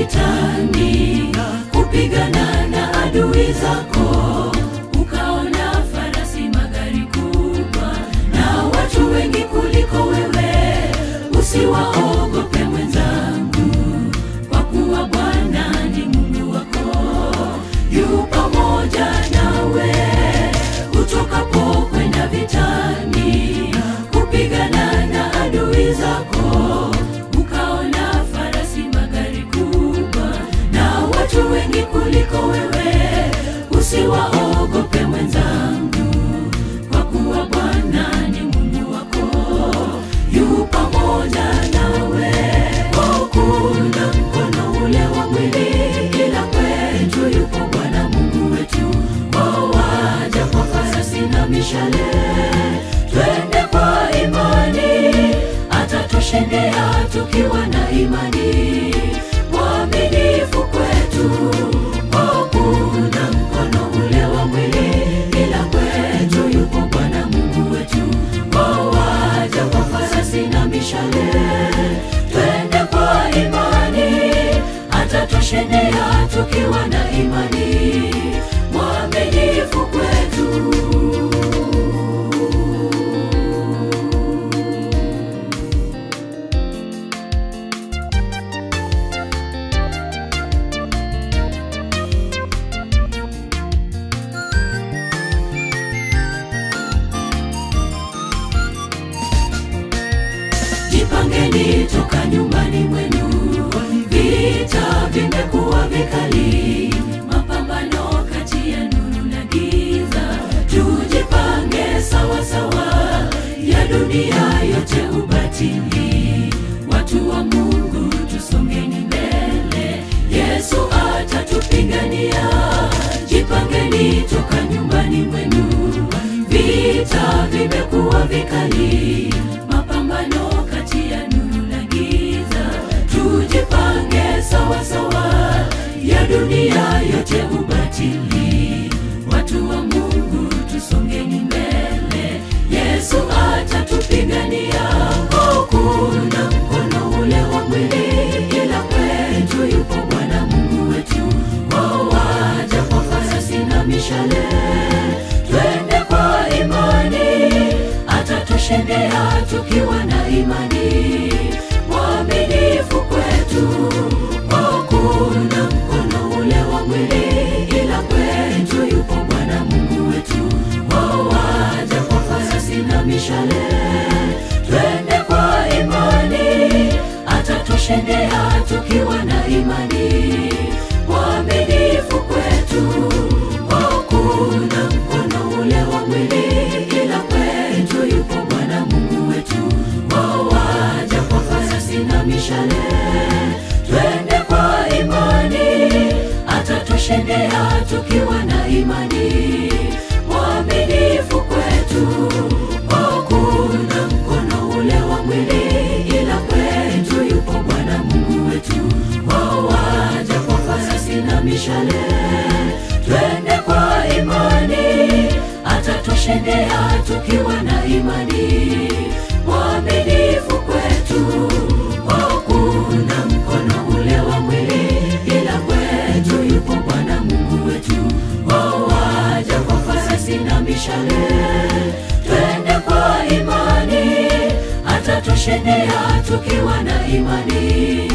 vitani kupigana na adui zako, ukaona farasi, magari kubwa na watu wengi kuliko wewe. Usiwaogope mwenzangu, kwa kuwa Bwana ni Mungu wako, yu pamoja nawe. Utokapo kwenda vitani kupigana na adui zako, ukaona farasi, magari kubwa na watu wengi kuliko wewe. Usiwaogope mwenzangu, kwa kuwa Bwana ni Mungu wako, yu pamoja nawe. Hakuna mkono ule wa mwili, ila kwetu yupo Bwana Mungu wetu. Waja kwa farasi na mishale, twende kwa imani, atatushindia tukiwa na imani. Mwaminifu kwetu, hakuna mkono ule wa mwili, ila kwetu yupo Bwana Mungu wetu. Waja kwa farasi na mishale, twende kwa imani, atatushindia tukiwa na imani. Mwaminifu kwetu. Jipangeni toka nyumbani mwenu, vita vimekuwa vikali, mapambano kati ya nuru na giza. Tujipange sawa sawa, ya dunia yote ubatili. Watu wa Mungu tusongeni mbele, Yesu atatupigania. Jipangeni toka nyumbani mwenu, vita vimekuwa vikali, mapambano kati ya nuru na giza. Tujipange sawa sawa, ya dunia yote ubatili. Watu wa Mungu tusongeni mbele, Yesu atatupigania. Hakuna mkono ule wa mwili, ila kwetu yupo Bwana Mungu wetu. Waja kwa farasi na mishale, twende kwa imani, atatushindia tukiwa na imani. Mwaminifu kwetu, hakuna mkono ule wa mwili, ila kwetu yupo Bwana Mungu wetu. Waja kwa farasi na mishale, twende kwa imani, atatushindia tukiwa na imani. Mwaminifu kwetu, hakuna mkono ule wa mwili, ila kwetu yupo Bwana Mungu wetu. Waja kwa farasi na mishale, twende kwa imani, atatushindia tukiwa na imani. Mwaminifu kwetu, hakuna mkono ule wa mwili, ila kwetu yupo Bwana Mungu wetu. Waja kwa farasi na mishale, twende kwa imani, atatushindia tukiwa na imani. Mwaminifu kwetu, hakuna mkono ule wa mwili, ila kwetu yupo Bwana Mungu wetu. Waja kwa farasi na mishale, twende kwa imani, atatushindia tukiwa na imani.